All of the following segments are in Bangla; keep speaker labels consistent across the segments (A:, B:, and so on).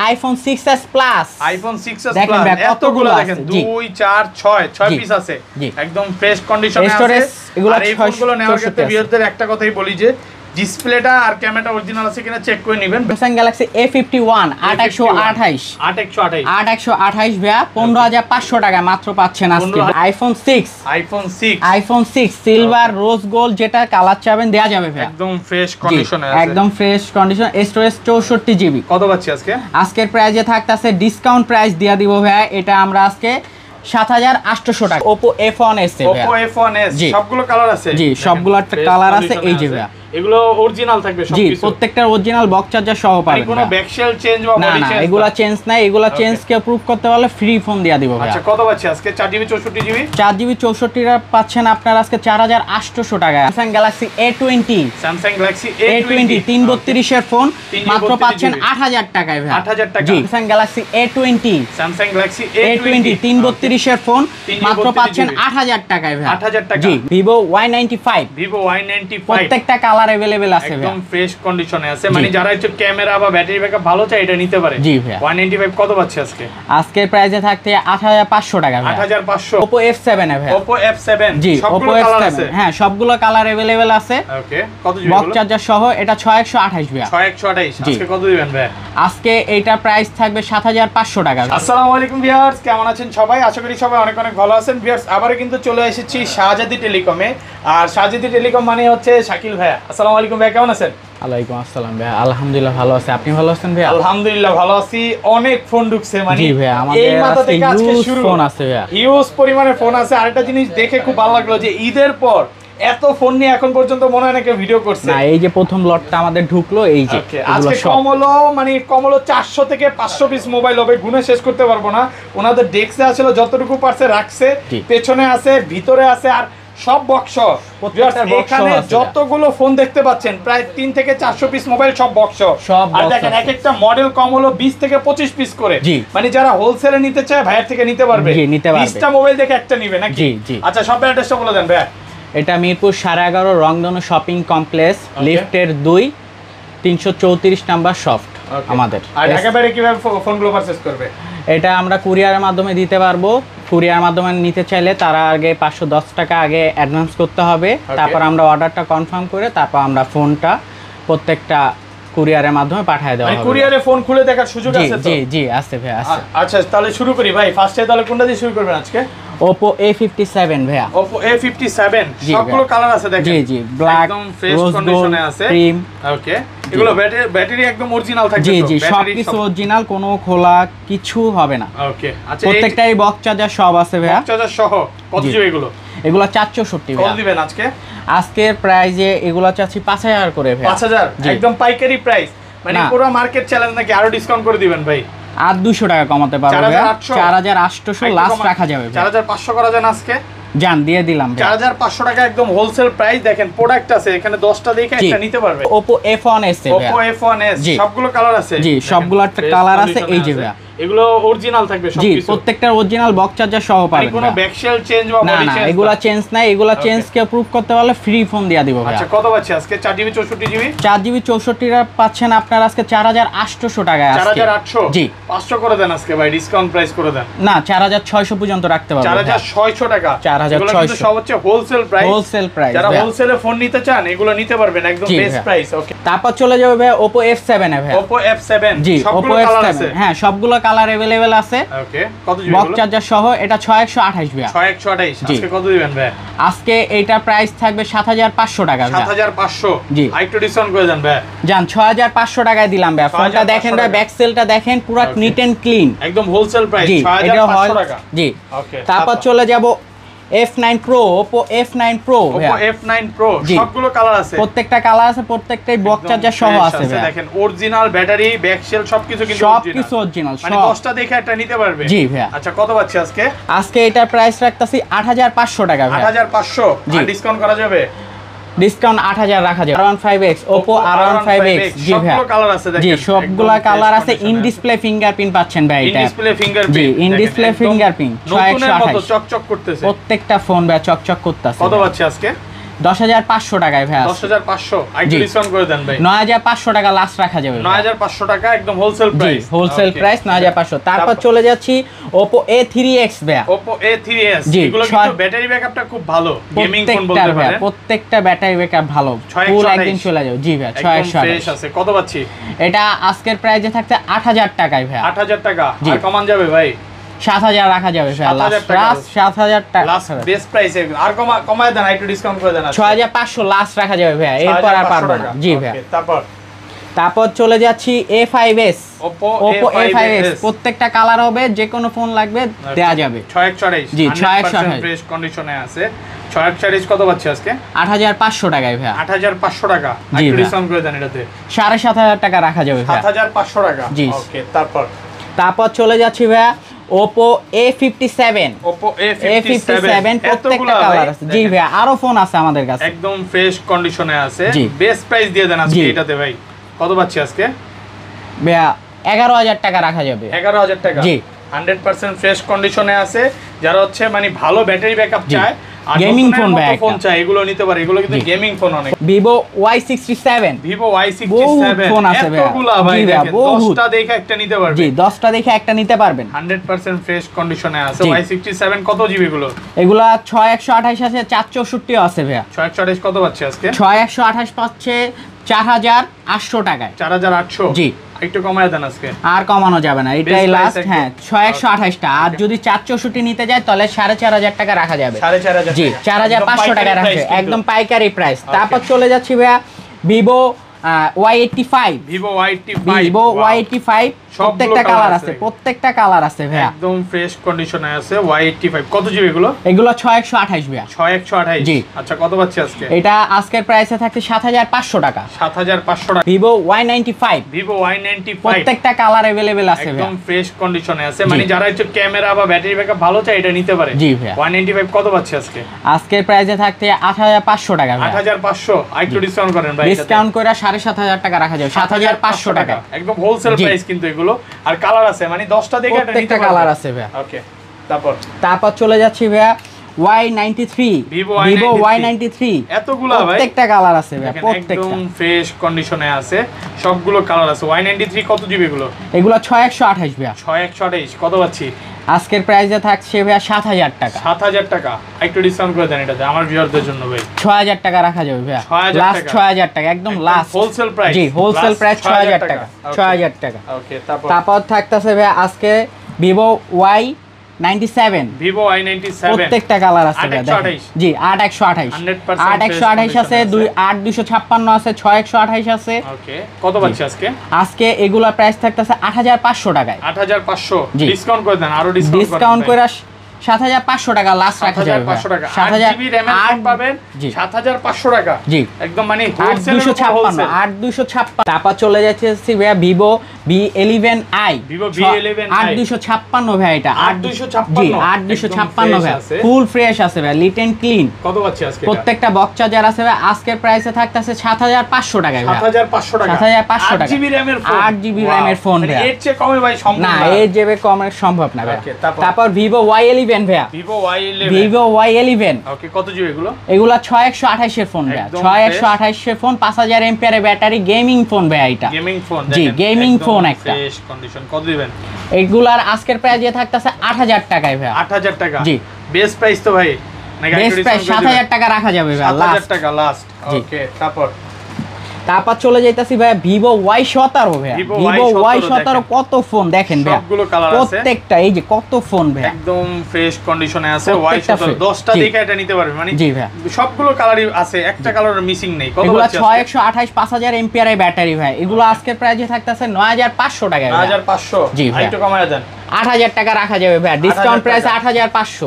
A: IPhone 6s plus.
B: IPhone 6s plus এতগুলো দেখেন 2 4 6 পিস আছে, একদম ফ্রেশ কন্ডিশনে আছে। আর এই ফোনগুলো নেওয়ার ক্ষেত্রে ভিউয়ারদের একটা কথাই বলি যে ডিসপ্লেটা আর ক্যামেরাটা অরিজিনাল আছে কিনা চেক করে নেবেন।
A: Samsung Galaxy A51 8128 8128 ভাইয়া 15500 টাকায় মাত্র পাচ্ছেন আজকে। আইফোন 6 সিলভার রোজ গোল্ড যেটা কালার চাবেন দেয়া যাবে ভাইয়া,
B: একদম ফ্রেশ কন্ডিশনে আছে,
A: একদম ফ্রেশ কন্ডিশন। Storage 64 GB.
B: কত পাচ্ছি আজকে?
A: আজকের প্রাইসে থাকতেছে ডিসকাউন্ট প্রাইস দিয়া দিব ভাইয়া, এটা আমরা আজকে 7800 টাকা। Oppo F1s
B: সবগুলো কালার আছে,
A: জি সবগুলো কালার আছে এই যে ভাইয়া,
B: এগুলো অরিজিনাল থাকবে সবকিছু,
A: জি প্রত্যেকটা অরিজিনাল বক্স চার্জার সহ পাবেন,
B: কোনো ব্যাকশেল চেঞ্জ বা বডি চেঞ্জ
A: না, এগুলা চেঞ্জ নাই, এগুলা চেঞ্জ কে প্রুফ করতে পারলে ফ্রি ফোন দিয়া দিব ভাই।
B: আচ্ছা কত পাচ্ছি আজকে? 4GB 64GB
A: 4GB 64 এর পাচ্ছেন আপনারা আজকে 4800 টাকায়। Samsung Galaxy A20 332 এর ফোন মাত্র পাচ্ছেন 8000 টাকায় ভাই,
B: 8000 টাকা।
A: Samsung Galaxy A20 332 এর ফোন মাত্র পাচ্ছেন 8000 টাকায় ভাই,
B: 8000 টাকা।
A: জি Vivo Y95 প্রত্যেকটা কালার अवेलेबल আছে ভাই,
B: একদম ফ্রেশ কন্ডিশনে আছে, মানে যারা একটু ক্যামেরা বা ব্যাটারি ব্যাকআপ ভালো চায় এটা নিতে পারে।
A: জি ভাই
B: 195 কত পাচ্ছি আজকে?
A: আজকের প্রাইসে থাকতে 8500 টাকা ভাই,
B: 8500।
A: Oppo F7 এ ভাই,
B: Oppo F7
A: জি
B: সবগুলো
A: Oppo
B: কালার
A: F7
B: আছে,
A: হ্যাঁ সবগুলো কালার अवेलेबल আছে।
B: ওকে কত জিবি
A: বক্স চার্জার সহ এটা 6128 ভাই,
B: 6128। আজকে কত দিবেন ভাই?
A: আজকে এইটা প্রাইস থাকবে 7500 টাকা।
B: আসসালামু আলাইকুম ভিউয়ার্স, কেমন আছেন সবাই? আশা করি সবাই অনেক অনেক ভালো আছেন। ভিউয়ার্স আবারো কিন্তু চলে এসেছি শাহজাদি টেলিকমে, আর শাহজাদি টেলিকম মানে হচ্ছে শাকিল ভাই। আসসালামু আলাইকুম ভাই, কেমন আছেন?
A: ওয়ালাইকুম আসসালাম ভাই, আলহামদুলিল্লাহ ভালো আছি, আপনি ভালো আছেন ভাই?
B: আলহামদুলিল্লাহ ভালো আছি। অনেক ফোন ঢুকছে, মানে
A: জি ভাই আমাদের
B: এই মাথা থেকে আজকে শুরু
A: ফোন আছে ভাই,
B: হিউজ পরিমাণে ফোন আছে। আরেকটা জিনিস দেখে খুব ভালো লাগলো যে ঈদের পর এত ফোন নিয়ে এখন পর্যন্ত মনে হয় না কেউ ভিডিও করছে
A: না, এই যে প্রথম লটটা আমাদের ঢুকলো এই যে
B: আজকে কমলো 400 থেকে 500 পিস মোবাইল হবে, গুনে শেষ করতে পারবো না। ওনাদের ডেস্কে আসলে যতটুকু পারছে রাখছে, পেছনে আছে ভিতরে আছে, আর সব বক্স। এখানে যতগুলো ফোন দেখতে পাচ্ছেন প্রায় 3 থেকে 400 পিস মোবাইল, সব বক্স। আর দেখেন এক একটা মডেল কম হলো 20 থেকে 25 পিস করে, মানে যারা হোলসেলে নিতে চায় ভাইয়ের থেকে নিতে পারবে। 20টা মোবাইল দেখে একটা নিবে নাকি? আচ্ছা সব অ্যাড্রেসটা বলে দেন ভাই।
A: এটা মিরপুর 11.5 রংধনু শপিং কমপ্লেক্স, লিফটের 2 334 নাম্বার সফট আমাদের।
B: আর ঢাকা বাইরে কিভাবে ফোনগুলো পারচেজ করবে?
A: এটা আমরা কুরিয়ারের মাধ্যমে দিতে পারবো। কুরিয়ার মাধ্যমে নিতে চাইলে তারা আগে 510 টাকা আগে অ্যাডভান্স করতে হবে, তারপর আমরা অর্ডারটা কনফার্ম করে তারপর আমরা ফোনটা প্রত্যেকটা কুরিয়ারের মাধ্যমে পাঠিয়ে দেওয়া হবে।
B: কুরিয়ারে ফোন খুলে দেখার সুযোগ আছে তো?
A: জি জি আছে ভাই, আছে।
B: আচ্ছা তাহলে শুরু করি ভাই। ফার্স্টে তাহলে কোনটা দিয়ে শুরু করবেন আজকে?
A: Oppo A57 ভাইয়া,
B: Oppo A57 সবগুলো কালার আছে দেখেন,
A: জি জি ব্ল্যাক
B: একদম ফ্রেশ কন্ডিশনে আছে,
A: ক্রিম।
B: ওকে এগুলো ব্যাটারি একদম অরিজিনাল থাকবে তো?
A: জি জি সবকিছু অরিজিনাল, কোনো খোলা কিছু হবে না।
B: ওকে আচ্ছা
A: প্রত্যেকটাই বক্স চার্জার সব আছে ভাইয়া,
B: বক্স চার্জার সহ। কত জিবি এগুলো?
A: এগুলো 464
B: কত দিবেন আজকে?
A: আজকের প্রাইজে এগুলো চাচ্ছি 5000 করে ভাই।
B: 5000 একদম পাইকারি প্রাইস, মানে পুরো মার্কেট চ্যালেঞ্জ নাকি? আরো ডিসকাউন্ট করে দিবেন ভাই?
A: আর 200 টাকা কমাতে পারবো ভাই, 4800 লাস্ট রাখা যাবে ভাই।
B: 4500 করা যান আজকে?
A: জান দিয়ে দিলাম
B: 4500 টাকা একদম হোলসেল প্রাইস। দেখেন প্রোডাক্ট আছে এখানে 10টা দেখে একটা নিতে পারবে।
A: Oppo F1s
B: Oppo F1s সবগুলো কালার আছে,
A: জি সবগুলো কালার আছে এই যে ভাই,
B: এগুলো অরিজিনাল থাকবে সবকিছু,
A: জি প্রত্যেকটা অরিজিনাল বক্স চার্জার সহ পাবেন,
B: কোনো ব্যাকশেল চেঞ্জ বা বডি চেঞ্জ
A: না, এগুলা চেঞ্জ নাই, এগুলা চেঞ্জ কে প্রুফ করতে পারলে ফ্রি ফোন দিয়া দিব ভাই।
B: আচ্ছা কত পাচ্ছি আজকে? 4GB 64GB
A: 64 এর পাচ্ছেন আপনারা আজকে 4800 টাকায়। আজকে
B: 4800?
A: জি
B: 500 করে দেন আজকে ভাই, ডিসকাউন্ট প্রাইস করে দেন।
A: না 4600 পর্যন্ত রাখতে পারবেন।
B: 4600 টাকা,
A: 4600
B: সব হচ্ছে হোলসেল প্রাইস। যারা হোলসেলে ফোন নিতে চান এগুলো নিতে পারবেন, একদম বেস্ট প্রাইস। ওকে
A: তারপর চলে যাবে ভাই Oppo F7 এ ভাই।
B: Oppo F7
A: জি
B: সবগুলো
A: Oppo
B: কালার
A: F7
B: আছে,
A: হ্যাঁ সবগুলো কালার अवेलेबल আছে।
B: ওকে কত জিবি?
A: বক্স চার্জার সহ এটা 6128 ভাই,
B: 6128। আজকে কত দিবেন ভাই?
A: আজকে এইটা প্রাইস থাকবে 7500 টাকা ভাই।
B: 7500?
A: জি
B: আরেকটু ডিসকাউন্ট করে দেন ভাই।
A: জান 6500 টাকায় দিলাম ভাই। ফোনটা দেখেন ভাই, ব্যাক সেলটা দেখেন পুরো নিট এন্ড ক্লিন,
B: একদম হোলসেল প্রাইস 6500 টাকা।
A: জি
B: ওকে
A: তারপর চলে যাব F9 Pro, Oppo F9 Pro ভাই,
B: Oppo F9 Pro সবগুলো কালার আছে,
A: প্রত্যেকটা কালার আছে, প্রত্যেকটাই বক্স চার্জার সহ আছে ভাই।
B: দেখেন অরিজিনাল ব্যাটারি ব্যাকশেল সবকিছু কিন্তু
A: অরিজিনাল,
B: মানে 10টা দেখে একটা নিতে পারবে।
A: জি ভাই।
B: আচ্ছা কত পাচ্ছি আজকে?
A: আজকে এটার প্রাইস রাখতাছি 8500 টাকা ভাই।
B: 8500? আর ডিসকাউন্ট করা যাবে?
A: ডিসকাউন্ট 8000 রাখা যাবে। R15X, Oppo R15X জি ভাই,
B: সবগুলো কালার আছে দেখেন,
A: জি সবগুলা কালার আছে। ইন ডিসপ্লে ফিঙ্গারপ্রিন্ট পাচ্ছেন ভাই, এটা
B: ইন ডিসপ্লে ফিঙ্গারপ্রিন্ট,
A: জি ইন ডিসপ্লে ফিঙ্গারপ্রিন্ট,
B: নতুনের মতো চকচক করতেছে।
A: প্রত্যেকটা ফোন ভাই চকচক করতেছে।
B: কত পাচ্ছি আজকে?
A: 10,500 টাকায় ভাই
B: 10,500 একটু ডিসকাউন্ট করে দেন ভাই।
A: 9,500 টাকা লাস্ট রাখা যাবে।
B: 9,500 টাকা একদম হোলসেল প্রাইস।
A: Wholesale price 9,500। তারপর চলে যাচ্ছি Oppo A3x ভাই।
B: Oppo A3s এগুলো কিন্তু ব্যাটারি ব্যাকআপটা খুব ভালো, গেমিং ফোন বলতে পারেন।
A: প্রত্যেকটা ব্যাটারি ব্যাকআপ ভালো, ফুল একদিন চলে যাবে। জি ভাই 628
B: ফ্রেশ আছে। কত পাচ্ছি
A: এটা? আজকের প্রাইসে থাকতে 8,000 টাকায় ভাই।
B: 8,000 টাকা আর কমান যাবে ভাই?
A: 7,000 রাখা যাবে ভাই। লাস্ট 7,000 টাকা
B: লাস্ট বেস্ট প্রাইসে। আর কমায় দেন, একটু ডিসকাউন্ট করে দেন।
A: 6,500 লাস্ট রাখা যাবে ভাই, এরপর আর পারবো না। জি ভাই। তারপর চলে যাচ্ছি A5s। Oppo A5s প্রত্যেকটা কালার হবে, যে কোনো ফোন লাগবে দেয়া যাবে।
B: 628
A: জি 628
B: ফ্রেশ কন্ডিশনে আছে। 628 কত পাচ্ছি আজকে?
A: 8,500 টাকায় ভাই।
B: 8,500 টাকা একটু ডিসকাউন্ট করে দেন এটাতে।
A: 7,500 টাকা রাখা যাবে ভাই।
B: 7,500 টাকা। ওকে
A: তারপর চলে যাচ্ছি ভাই Oppo A57।
B: Oppo A57
A: প্রত্যেকটা কালার আছে। জি ভাই আরো ফোন আছে আমাদের কাছে,
B: একদম ফ্রেশ কন্ডিশনে আছে। বেস্ট প্রাইস দিয়ে দেন আজকে এটাতে ভাই। কত পাচ্ছি আজকে
A: ভাই? 11,000 টাকা রাখা যাবে।
B: 11,000 টাকা। জি 100% ফ্রেশ কন্ডিশনে আছে। যারা হচ্ছে মানে ভালো ব্যাটারি ব্যাকআপ চায় আর
A: গেমিং ফোন
B: ফোন চায়, এগুলো নিতে পারে। এগুলো কিন্তু গেমিং ফোন অনেক।
A: Vivo Y67
B: ফোন আছে ভাই। এতগুলা ভাই দেখেন, 10টা দেখে একটা নিতে পারবেন।
A: জি 10টা দেখে একটা নিতে পারবেন।
B: 100% ফ্রেশ কন্ডিশনে আছে। Y67 কত জিবি গুলো?
A: এগুলা 6/128 আছে, 464 আছে ভাই।
B: 628 কত পাচ্ছে আজকে?
A: 6/128 পাচ্ছে 4,800 টাকায়।
B: 4,800
A: জি
B: একটু কমায় দেন আজকে।
A: আর কমানো যাবে না, এটাই লাস্ট। হ্যাঁ 6/128 টা। আর যদি 464 নিতে যায় তাহলে 4,500 টাকা রাখা যাবে।
B: 4,500
A: জি 4,500 টাকা রাখবে, একদম পাইকারি প্রাইস। তারপর চলে যাচ্ছি ভাইয়া Vivo Y85।
B: Vivo Y85
A: প্রত্যেকটা কালার আছে, প্রত্যেকটা কালার আছে ভাইয়া,
B: একদম ফ্রেশ কন্ডিশনে আছে। Y85 কত জিবি এগুলো?
A: এগুলো 6/128 ভাইয়া।
B: 6/128
A: জি।
B: আচ্ছা কত পাচ্ছি আজকে?
A: এটা আজকের প্রাইসে থাকতে 7,500 টাকা।
B: 7,500 টাকা।
A: Vivo Y95 প্রত্যেকটা কালার अवेलेबल আছে ভাইয়া,
B: একদম ফ্রেশ কন্ডিশনে আছে। মানে যারা একটু ক্যামেরা বা ব্যাটারি ব্যাকআপ ভালো চায় এটা নিতে পারে।
A: জি ভাইয়া।
B: Y95 কত পাচ্ছি আজকে?
A: আজকের প্রাইসে থাকতে 8,500 টাকা ভাইয়া।
B: 8,500 একটু ডিসকাউন্ট করেন ভাই।
A: ডিসকাউন্ট করে 7,500 টাকা রাখা যাবে। 7,500 টাকা
B: একদম হোলসেল প্রাইস কিন্তু এগুলো। আর কালার আছে, মানে 10টা দেখে এটা নিতে পারবেন।
A: কালার আছে ভাইয়া।
B: ওকে তারপর
A: চলে যাচ্ছি ভাইয়া Y93।
B: Vivo
A: Y93
B: এতগুলা ভাই,
A: প্রত্যেকটা কালার আছে ভাইয়া, প্রত্যেকটা
B: একদম ফ্রেশ কন্ডিশনে আছে। সবগুলো কালার আছে। Y93 কত জিবি এগুলো?
A: এগুলো 6/128 ভাইয়া।
B: 6/128 কত পাচ্ছি
A: আজকের প্রাইসে থাকছে ভাইয়া 7,000 টাকা।
B: 7,000 টাকা একটু ডিসকাউন্ট করে দেন এটাতে আমার ভিউয়ারদের জন্য ভাই।
A: 6,000 টাকা রাখা যাবে ভাইয়া।
B: 6,000
A: লাস্ট 6,000 টাকা, একদম লাস্ট
B: হোলসেল প্রাইস।
A: জি হোলসেল প্রাইস 6,000 টাকা। 6,000 টাকা।
B: ওকে
A: তারপর থাকতেছে ভাইয়া আজকে Vivo Y97।
B: Vivo Y97
A: প্রত্যেকটা কালার আছে ভাইয়া দেখেন। জি 8/128 8/128 আছে, 8/256 আছে, 6/128 আছে।
B: ওকে কত পাচ্ছি আজকে?
A: আজকে এগুলা প্রাইস থাকতেছে 8,500 টাকায়।
B: 8,500 ডিসকাউন্ট করে দেন, আরো ডিসকাউন্ট
A: করে 7,500 টাকা লাস্ট রাখা যাবে।
B: 7,500 টাকা 8 জিবি RAM এর ফোন পাবেন 7,500 টাকা।
A: জি
B: একদম মানে হোলসেল
A: 8,256। তারপর চলে যাচ্ছে ভাইয়া Vivo V11i।
B: Vivo V11i
A: 8,256 ভাই। এটা
B: 8,256
A: জি 8,256 ভাই, ফুল ফ্রেশ আছে ভাই, লিট এন্ড ক্লিন।
B: কত পাচ্ছি আজকে?
A: প্রত্যেকটা বক্স চার্জার আছে ভাই। আজকের প্রাইসে থাকতেছে 7,500 টাকায় ভাই।
B: 7,500 টাকা
A: 7,500 টাকা।
B: 8 জিবি RAM এর ফোন।
A: 8 জিবি RAM এর ফোন ভাই।
B: এর চেয়ে কমে ভাই সম্ভব না।
A: না এর চেয়ে কমে সম্ভব না ভাই। তারপর Vivo Y11 ভাইয়া।
B: Vivo
A: Y11
B: ওকে কত জিবি এগুলো?
A: এগুলা 6/128 এর ফোন ভাই। 6/128 এর ফোন, 5,000 এমপিআর ব্যাটারি, গেমিং ফোন ভাই। এটা
B: গেমিং ফোন
A: জি গেমিং ফোন একটা
B: ফ্রেশ কন্ডিশন। কত দিবেন?
A: এগুলার আজকের প্রাইস দিয়ে থাকতেছে 8,000 টাকায় ভাই।
B: 8,000 টাকা
A: জি
B: বেস্ট প্রাইস তো ভাই, নাকি
A: বেস্ট প্রাইস 7,000 টাকা রাখা যাবে ভাই।
B: 7,000 টাকা লাস্ট। ওকে
A: তারপর চলে যাইতাছি ভাই Vivo Y17 ভাই। Vivo Y17 কত ফোন দেখেন ভাই,
B: সবগুলো কালার আছে,
A: প্রত্যেকটা এই যে কত ফোন ভাই,
B: একদম ফ্রেশ কন্ডিশনে আছে। Y17 10টা দেখে এটা নিতে পারবে, মানে
A: জি ভাই
B: সবগুলো কালারই আছে, একটা কালার মিসিং নেই। কত
A: আছে? 6/128 5,000 এমপিআর ব্যাটারি ভাই। এগুলো আজকের প্রাইসে থাকতেছে 9,500 টাকা।
B: 9,500
A: জি ভাই
B: একটু কমায় দেন।
A: 8,000 টাকা রাখা যাবে ভাই। Discount price 8,500।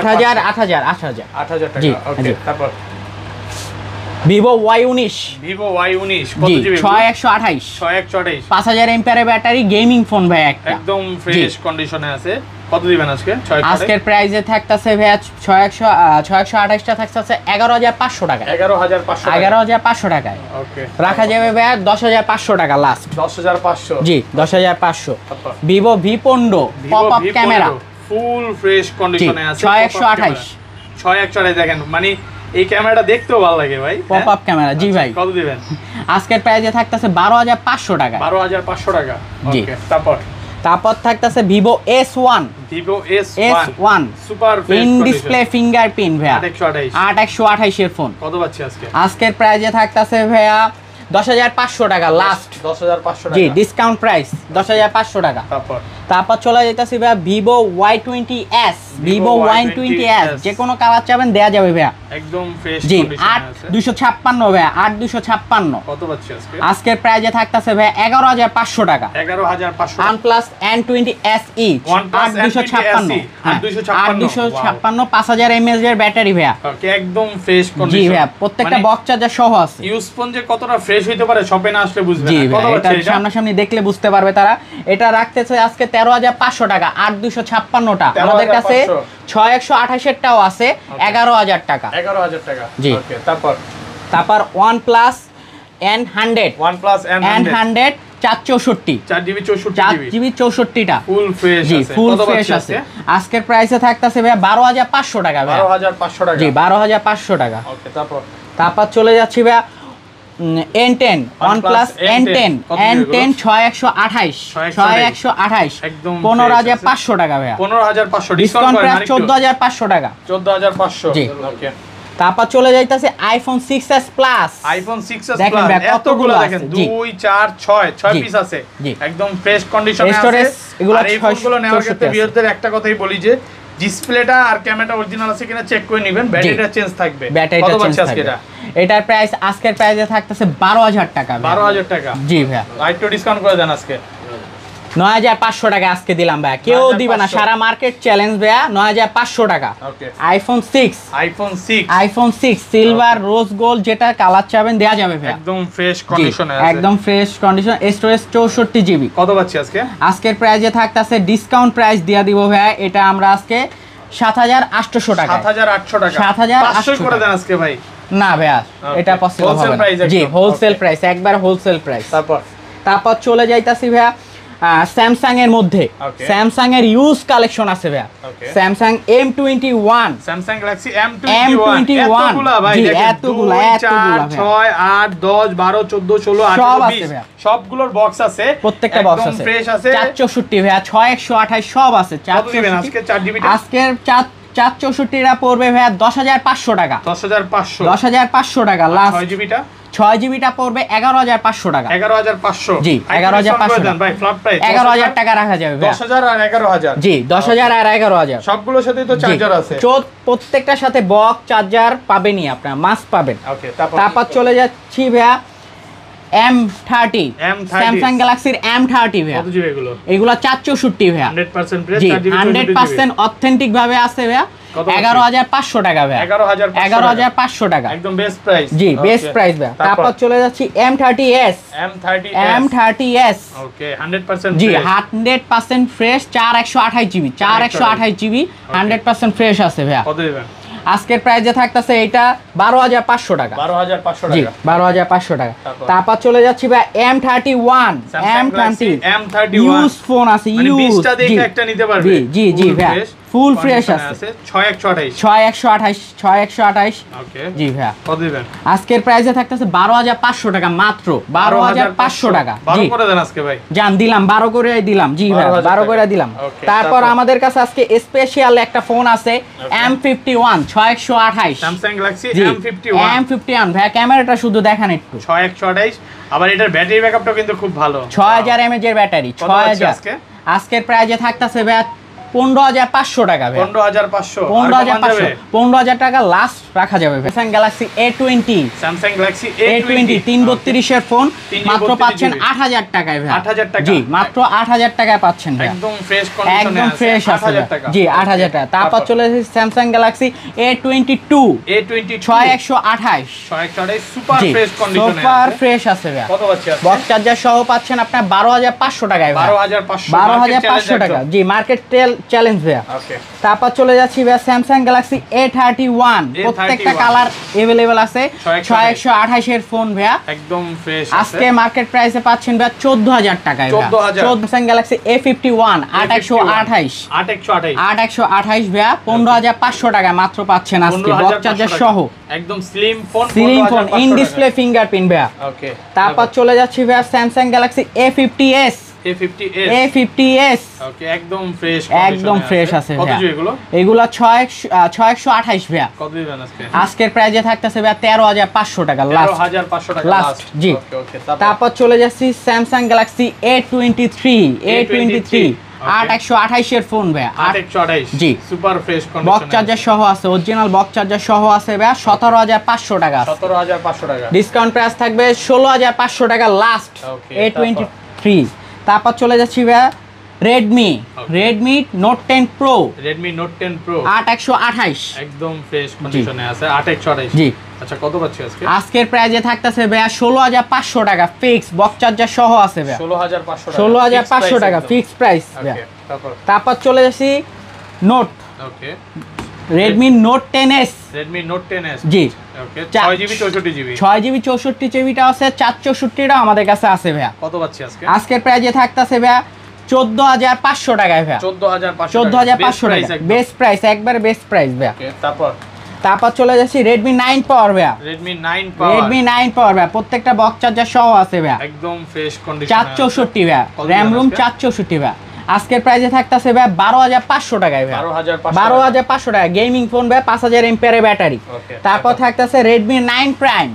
A: 8,000
B: টাকা। ওকে তারপর
A: Vivo Y19।
B: Vivo Y19 কত জিবি?
A: 6/128 5,000 এমপিআর ব্যাটারি, গেমিং ফোন ভাই একটা,
B: একদম ফ্রেশ কন্ডিশনে আছে। কত দিবেন আজকে?
A: আজকের প্রাইসে থাকতেছে ভাই 6/128 টা থাকতেছে 11,500 টাকা। 11,500 টাকায় ওকে রাখা যাবে ভাই। 10,500 টাকা লাস্ট।
B: 10,500
A: জি 10,500। Vivo V15 pop up camera,
B: full fresh কন্ডিশনে আছে।
A: 6/128
B: 6/128 দেখেন, মানে এই ক্যামেরাটা দেখতেও ভালো লাগে ভাই,
A: পপ আপ ক্যামেরা। জি ভাই,
B: কত দিবেন?
A: আজকের প্রাইসে থাকতেছে 12,500 টাকা।
B: 12,500 টাকা।
A: জি।
B: ওকে, তারপর
A: থাকতেছে Vivo S1।
B: Vivo
A: S1
B: super
A: in display fingerprint ভাইয়া,
B: 8128
A: এর ফোন।
B: কত পাচ্ছি আজকে?
A: আজকের প্রাইসে থাকতেছে ভাইয়া 10,500 টাকা লাস্ট।
B: 10,500 টাকা।
A: জি, ডিসকাউন্ট প্রাইস 10,500 টাকা। তারপর চলে যাইতাছি ভাইয়া ভিভো Y20s। ভিভো Y20s যে কোনো কালার চাবেন দেয়া যাবে ভাইয়া,
B: একদম ফ্রেশ
A: জি।
B: কন্ডিশনে আছে।
A: 8,256 ভাইয়া, 8,256।
B: কত পাচ্ছি আজকে?
A: আজকের প্রাইসে থাকতেছে ভাইয়া 11,500 টাকা।
B: 11,500 টাকা।
A: OnePlus N20 SE
B: OnePlus
A: 8,256,
B: 8,256
A: 5000 mAh এর ব্যাটারি ভাইয়া।
B: ওকে, একদম ফ্রেশ
A: জি
B: কন্ডিশন।
A: ভাইয়া, প্রত্যেকটা বক্স চার্জার সহ আছে।
B: ইউজ ফোন যে কতটা ফ্রেশ হইতে পারে শপে না আসলে বুঝবে
A: জি
B: না। কত
A: ভাইয়া, এটা
B: পাচ্ছি এটা?
A: সামনাসামনি দেখলে বুঝতে পারবে তারা। এটা রাখতেছে আজকে 13,500 টাকা, 8,256টা। আমাদের কাছে 6,128 এরটাও আছে 11,000 টাকা।
B: 11,000 টাকা।
A: জি।
B: ওকে,
A: তারপর OnePlus N100।
B: OnePlus
A: N100 464,
B: 4GB
A: 4GB 64টা
B: ফুল ফ্রেশ
A: জি,
B: আছে।
A: ফুল
B: কত
A: ফ্রেশ
B: পাচ্ছি
A: আছে। আজকের প্রাইসে থাকতেছে ভাইয়া 12,500 টাকা ভাইয়া।
B: 12,500 টাকা।
A: জি, 12,500 টাকা।
B: ওকে,
A: তারপর চলে যাচ্ছি ভাইয়া N10, OnePlus N10 6,128, 6,128
B: একদম
A: 15,500 টাকা ভাইয়া।
B: 15,500
A: ডিসকাউন্ট প্রাইস 14,500 টাকা।
B: 14,500।
A: জি।
B: ওকে,
A: তারপর চলে যাইতাছে iPhone 6s Plus।
B: iPhone 6s
A: দেখেন
B: Plus
A: ভাই,
B: এতগুলো
A: কতগুলো
B: দেখেন,
A: আছে। জি।
B: 2 4 6
A: জি।
B: পিস আছে।
A: জি।
B: একদম ফ্রেশ কন্ডিশনে আছে।
A: Storage এগুলো
B: আর এই ফোনগুলো নেওয়ার ক্ষেত্রে
A: 64
B: ভিউয়ারদের একটা কথাই বলি যে ডিসপ্লেটা আর ক্যামেরাটা অরিজিনাল আছে কিনা চেক করে নেবেন, ব্যাটারিটা চেঞ্জ থাকবে।
A: ব্যাটারিটা
B: কত
A: চেঞ্জ
B: পাচ্ছি আজকে
A: থাকবে।
B: এটা?
A: এটার প্রাইস আজকের প্রাইসে থাকতেছে 12,000 টাকা ভাইয়া।
B: 12,000 টাকা।
A: জি ভাইয়া,
B: আরেকটু ডিসকাউন্ট করে দেন আজকে।
A: 9,500 টাকা আজকে দিলাম ভাইয়া, কেউ দিবে না,
B: 9,500
A: সারা মার্কেট চ্যালেঞ্জ ভাইয়া। 9,500 টাকা।
B: Okay,
A: iPhone 6,
B: iPhone 6
A: silver rose gold যেটা কালার চাবেন দেয়া যাবে ভাইয়া।
B: একদম ফ্রেশ
A: জি,
B: কন্ডিশনে আছে।
A: একদম ফ্রেশ কন্ডিশন। Storage 64 GB।
B: কত পাচ্ছি আজকে?
A: আজকের প্রাইসে থাকতেছে ডিসকাউন্ট প্রাইস দিয়া দিব ভাইয়া, এটা আমরা আজকে 7,800 টাকা।
B: 7,800 টাকা।
A: 7,800
B: 500 করে দেন আজকে ভাই।
A: না ভাইয়া, এটা পসিবল হবে
B: Wholesale
A: না।
B: price
A: জি,
B: একদম।
A: Wholesale
B: Okay.
A: প্রাইস, একবার হোলসেল প্রাইস।
B: তারপর
A: চলে যাইতাছি ভাইয়া স্যামসাং এর মধ্যে।
B: Okay.
A: স্যামসাং এর ইউজ কালেকশন আছে ভাইয়া।
B: Okay.
A: Samsung M21,
B: Samsung Galaxy
A: M21
B: এতগুলা ভাই,
A: জি,
B: দেখেন,
A: এতগুলা
B: 2 4
A: ভাইয়া।
B: 6 8 10 12 14 16
A: সব
B: 18
A: আছে
B: 20
A: ভাইয়া।
B: সবগুলোর বক্স আছে,
A: প্রত্যেকটা বক্স আছে।
B: ফ্রেশ আছে।
A: 464 ভাইয়া, 6,128 সব আছে।
B: কত দিবেন আজকে 4GB টা?
A: আজকের 464টা পড়বে ভাইয়া 10,500 টাকা।
B: 10,500।
A: 10,500 টাকা লাস্ট।
B: 6GB টা?
A: 6GB টা পড়বে 11,500 টাকা।
B: 11,500।
A: জি, 11,500
B: দেন ভাই, ফ্ল্যাট প্রাইস
A: 11,000 টাকা রাখা যাবে ভাইয়া।
B: 10,000 আর 11,000।
A: জি, 10,000 আর 11,000।
B: সবগুলোর সাথেই তো চার্জার আছে।
A: প্রত্যেকটার সাথে বক্স চার্জার পাবেনই, আপনারা মাস্ট পাবেন।
B: ওকে,
A: তারপর চলে যাচ্ছি ভাইয়া M30, স্যামসাং গ্যালাক্সির M30 ভাইয়া।
B: কত জিবি এগুলো?
A: এগুলা 464 ভাইয়া।
B: 100% ফ্রেশ,
A: জি,
B: 4GB
A: 100% অথেন্টিক ভাবে আছে ভাইয়া।
B: কত?
A: 11,500 টাকা ভাইয়া।
B: 11,500
A: টাকা
B: একদম বেস্ট প্রাইস।
A: জি, বেস্ট প্রাইস ভাইয়া। তারপর চলে যাচ্ছি M30s। M30s
B: ওকে, 100%
A: জি,
B: fresh.
A: 100% fresh, 4,128 GB, 4,128 GB 100% fresh আছে ভাইয়া।
B: কত দিবেন?
A: আজকের প্রাইসে থাকতেছে এটা 12,500 টাকা।
B: 12,500
A: জি,
B: টাকা।
A: 12,500 টাকা।
B: তারপর?
A: তারপর চলে যাচ্ছি ভাই M31,
B: Samsung Galaxy M31
A: use phone আছে,
B: মানে
A: ইউজ।
B: 20টা দেখে একটা নিতে পারবে।
A: জি ভাই, ফুল ফ্রেশ আছে।
B: 6,128।
A: 6,128।
B: ওকে,
A: জি ভাইয়া।
B: কত দিবেন?
A: আজকের প্রাইসে থাকতেছে 12,500 টাকা মাত্র। 12,500 টাকা। জি,
B: 12 করে দেন আজকে ভাই।
A: জান দিলাম, 12 করে দিলাম। জি ভাই, 12 করে দিলাম।
B: Okay,
A: তারপর
B: তারপর?
A: আমাদের কাছে আজকে স্পেশাল একটা ফোন আছে M51, 6,128।
B: Samsung Galaxy
A: জি,
B: M51।
A: M51 ভাই, ক্যামেরাটা শুধু দেখেন একটু।
B: 6,128। আবার এটার ব্যাটারি ব্যাকআপটাও কিন্তু খুব ভালো।
A: 6,000 mAh এর ব্যাটারি।
B: কত আছে
A: 6,000
B: আজকে?
A: আজকের প্রাইসে থাকতেছে ভাই 15,500 টাকা ভাই।
B: 15,500।
A: 15,500, 15,000 টাকা লাস্ট রাখা যাবে। Samsung Galaxy A20,
B: Samsung Galaxy
A: A20 332 এর ফোন
B: 332
A: মাত্র পাচ্ছেন
B: GB
A: 8,000 টাকায় ভাই।
B: 8,000 টাকা?
A: জি, মাত্র 8,000 টাকায় পাচ্ছেন ভাই।
B: একদম ফ্রেশ কন্ডিশনে
A: একদম
B: আছে।
A: ফ্রেশ আছে
B: 8,000
A: ভাই।
B: টাকা।
A: জি, 8,000 টাকা। তারপর চলে এসেছে Samsung Galaxy A22,
B: A22
A: 6,128।
B: 6,128 super
A: জি,
B: ফ্রেশ কন্ডিশনে
A: সুপার
B: আছে।
A: ফ্রেশ আছে ভাই।
B: কত পাচ্ছি আজকে?
A: বক্স চার্জার সহ পাচ্ছেন আপনার 12,500 টাকায় ভাই।
B: 12,500।
A: 12,500 টাকা। জি, মার্কেট চ্যালেঞ্জ ভাইয়া।
B: ওকে,
A: তারপর চলে যাচ্ছি ভাইয়া স্যামসাং গ্যালাক্সি A31, প্রত্যেকটা কালার अवेलेबल আছে। 6128 এর ফোন ভাইয়া,
B: একদম ফ্রেশ আছে।
A: আজকে মার্কেট প্রাইসে পাচ্ছেন ভাইয়া 14000 টাকায়।
B: 14000
A: স্যামসাং গ্যালাক্সি A51 8128 8128 ভাইয়া 15500 টাকায় মাত্র পাচ্ছেন আজকে বক্স চার্জার সহ।
B: একদম slim phone,
A: in display fingerprint ভাইয়া।
B: ওকে,
A: তারপর চলে যাচ্ছি ভাইয়া স্যামসাং গ্যালাক্সি A50s। A50s
B: ওকে, একদম ফ্রেশ,
A: একদম ফ্রেশ আছে
B: কত
A: ভাইয়া।
B: জি এগুলো?
A: এগুলো 6128 ভাইয়া।
B: কত দিবেন আজকে?
A: আজকের প্রাইসে থাকতেছে ভাইয়া 13500 টাকা লাস্ট।
B: 13500 টাকা
A: লাস্ট জি।
B: ওকে ওকে,
A: তারপর চলে যাচ্ছি স্যামসাং গ্যালাক্সি A23 8128 এর ফোন ভাইয়া।
B: 8128
A: জি,
B: super fresh condition,
A: box charger সহ আছে, অরিজিনাল বক্স চার্জার সহ আছে ভাইয়া। 17500 টাকা,
B: 17500 টাকা
A: ডিসকাউন্ট প্রাইস থাকবে 16500 টাকা লাস্ট।
B: ওকে,
A: A23। তারপর চলে যাচ্ছি ভাইয়া Redmi Note 10 Pro,
B: Redmi Note 10 Pro
A: 8128
B: একদম ফ্রেশ কন্ডিশনে আছে। 8128
A: জি।
B: আচ্ছা, কত পাচ্ছি আজকে?
A: আজকের প্রাইসে থাকতেছে ভাইয়া 16500 টাকা ফিক্স, বক্স চার্জার সহ আছে ভাইয়া।
B: 16500 টাকা,
A: 16500 টাকা ফিক্স প্রাইস ভাইয়া।
B: তারপর
A: তারপর চলে যাচ্ছি note,
B: okay,
A: Redmi Note 10s।
B: Redmi Note 10s
A: জি,
B: okay, 6GB 64GB
A: 6GB 64GB আছে, 464টা আমাদের কাছে আছে ভাইয়া।
B: কত পাচ্ছি আজকে?
A: আজকের প্রাইসে থাকতেছে ভাইয়া 14500 টাকায় ভাইয়া। 14500 টাকা বেস্ট প্রাইস, একবার বেস্ট প্রাইস ভাইয়া।
B: ওকে,
A: তারপর চলে যাচ্ছি Redmi 9 Power ভাইয়া।
B: Redmi 9 Power
A: ভাইয়া, প্রত্যেকটা বক্স চার্জার সহ আছে ভাইয়া।
B: একদম ফ্রেশ কন্ডিশন,
A: 464 ভাইয়া, র‍্যাম রুম 464 ভাইয়া। আজকের প্রাইসে থাকতেছে ভাইয়া 12500 টাকায় ভাইয়া। 12500 টাকা গেমিং ফোন ভাইয়া, 5000 এমপিআর এর ব্যাটারি। তারপর থাকতেছে Redmi 9 Prime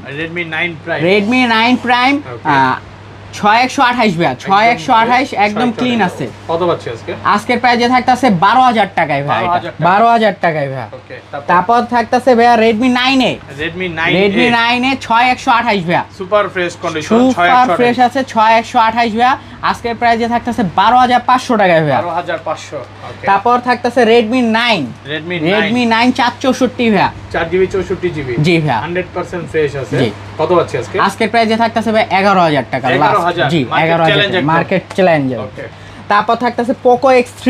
A: 6128 ভাইয়া। 6128 একদম ক্লিন আছে।
B: কত পাচ্ছি আজকে?
A: আজকের প্রাইসে থাকতেছে 12000 টাকায় ভাই, 12000 টাকায় ভাই।
B: ওকে,
A: তারপর থাকতেছে ভাইয়া Redmi 9A 6128 ভাইয়া,
B: super fresh condition,
A: super fresh আছে। 6128 ভাইয়া। আজকের প্রাইসে থাকতেছে 12500 টাকায় ভাইয়া।
B: 12500 ওকে।
A: তারপর থাকতেছে Redmi 9 464 ভাইয়া,
B: 4GB 64GB
A: জি ভাইয়া,
B: 100% ফ্রেশ আছে।
A: জি।
B: কত পাচ্ছি আজকে?
A: আজকের প্রাইসে থাকতেছে ভাই 11000 টাকা লাস্ট। জি, 11000 মার্কেট চ্যালেঞ্জার।
B: ওকে,
A: তারপর থাকতেছে Poco X3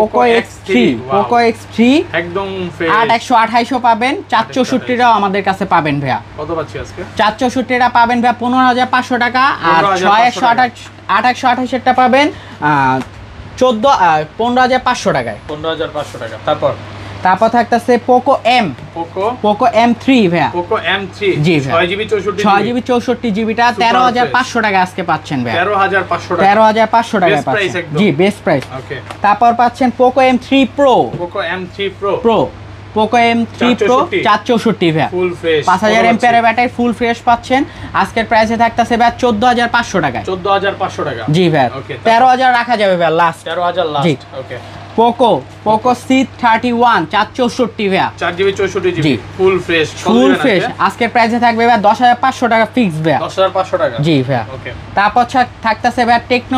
B: একদম ফ্রেশ,
A: 8128 পাবেন। 464টাও আমাদের কাছে পাবেন ভাইয়া।
B: কত পাচ্ছি আজকে?
A: 464টা পাবেন ভাইয়া 15500 টাকা, আর 6128 এরটা পাবেন 15500 টাকায়।
B: 15500 টাকা। তারপর
A: থাকতেছে Poco M3 ভাইয়া।
B: Poco M3
A: জি ভাইয়া,
B: 6GB
A: 6GB 64GBটা 13500 টাকা আজকে পাচ্ছেন ভাইয়া।
B: 13500 টাকা,
A: 13500 টাকায় পাচ্ছেন। জি, বেস্ট প্রাইস।
B: ওকে,
A: তারপর পাচ্ছেন Poco M3 Pro
B: Poco M3
A: Poco M3 Pro 464 ভাইয়া,
B: ফুল ফ্রেশ,
A: 5000 এমপিআর এর ব্যাটারি, ফুল ফ্রেশ পাচ্ছেন। আজকের প্রাইসে থাকতেছে ভাইয়া 14500 টাকায়।
B: 14500 টাকা,
A: জি ভাইয়া।
B: ওকে,
A: 13000 রাখা যাবে ভাইয়া লাস্ট।
B: 13000
A: জি।
B: লাস্ট। ওকে,
A: Poco C31 464 ভাইয়া,
B: 4GB 64GB
A: জি।
B: Full fresh,
A: full fresh. আজকের প্রাইসে থাকবে ভাইয়া 10500 টাকা ফিক্স ভাইয়া।
B: 10500 টাকা,
A: জি ভাইয়া।
B: ওকে,
A: তারপর থাকতেছে ভাইয়া Tecno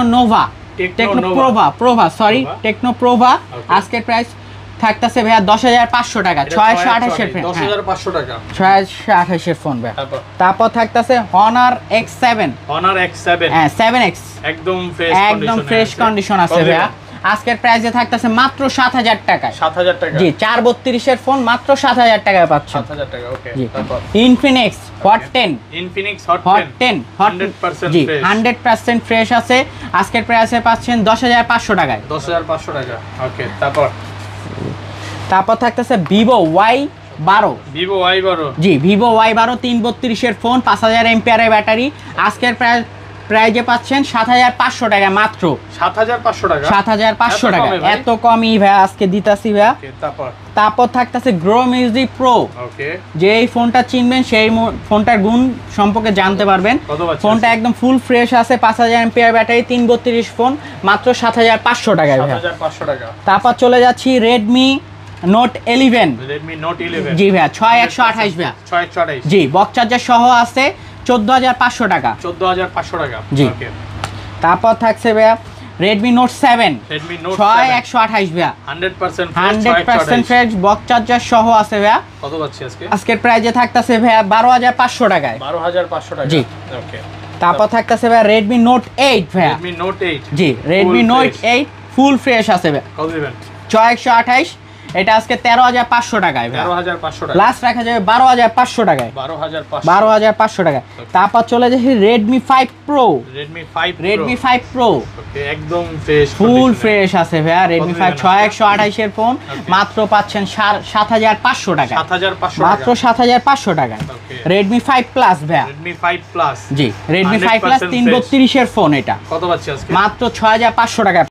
A: Prova। আজকের প্রাইস থাকতেছে ভাইয়া 10500 টাকা, 628 এর ফোন,
B: 10500 টাকা,
A: 628 এর ফোন ভাইয়া। তারপর থাকতেছে Honor X7 হ্যাঁ 7X,
B: একদম
A: ফ্রেশ কন্ডিশন আছে ভাইয়া। আজকের প্রাইসে থাকতেছে মাত্র 7000 টাকায়।
B: 7000 টাকা,
A: জি, 432 এর ফোন মাত্র 7000 টাকায় পাচ্ছেন।
B: 7000 টাকা, ওকে।
A: জি।
B: তারপর
A: Infinix Hot 10
B: Hot 10
A: 100% জি, 100% ফ্রেশ আছে। আজকের প্রাইসে পাচ্ছেন 10500 টাকায়।
B: 10500 টাকা, ওকে।
A: তারপর থাকতেছে Vivo Y12 জি, Vivo Y12 332 এর ফোন, 5000 এমপিআর এর ব্যাটারি। আজকের প্রাইজে পাচ্ছেন 7500 টাকা মাত্র।
B: 7500 টাকা,
A: 7500 টাকা, এত কমই ভাই আজকে দিতাছি ভাই। তারপর থাকতেছে Grow Music Pro,
B: ওকে।
A: যে এই ফোনটা চিনবেন সেই ফোনটার গুণ সম্পর্কে জানতে পারবেন। ফোনটা একদম ফুল ফ্রেশ আছে, 5000 এমপিআর ব্যাটারি, 332 ফোন, মাত্র 7500 টাকায় ভাই।
B: 7500 টাকা।
A: তারপর চলে যাচ্ছি Redmi Note 11 জি ভাই, 6128 ভাই,
B: 6128
A: জি, বক্স চার্জার সহ আছে, 14500 টাকা,
B: 14500 টাকা,
A: জি।
B: ওকে।
A: তারপর থাকছে ভাই Redmi Note 7 6128 ভাই, 100% ফ্রেশ, বক্স চার্জার সহ আছে ভাই।
B: কত পাচ্ছি আজকে?
A: আজকের প্রাইসে থাকতেছে ভাই 12500 টাকায়,
B: 12500 টাকা,
A: জি,
B: ওকে।
A: তারপর থাকতেছে ভাই Redmi Note 8 ভাই,
B: Redmi Note 8
A: জি, Redmi Note 8 ফুল ফ্রেশ আছে ভাই।
B: কত দিবেন?
A: 6128, এটা আজকে 13500 টাকায় ভাই।
B: 13500 টাকা।
A: লাস্ট রাখা যাবে 12500 টাকায়। 12500 টাকায়। তারপর চলে যাচ্ছি Redmi 5 Pro। Redmi 5 Pro
B: ওকে, একদম ফ্রেশ,
A: ফুল ফ্রেশ আছে ভাইয়া। Redmi 5 6128 এর ফোন মাত্র পাচ্ছেন 7500 টাকায়।
B: 7500
A: মাত্র 7500 টাকায়। Redmi 5 Plus ভাইয়া।
B: Redmi 5 Plus
A: জি, Redmi 5 Plus 332 এর ফোন, এটা
B: কত পাচ্ছি আজকে?
A: মাত্র 6500 টাকায়।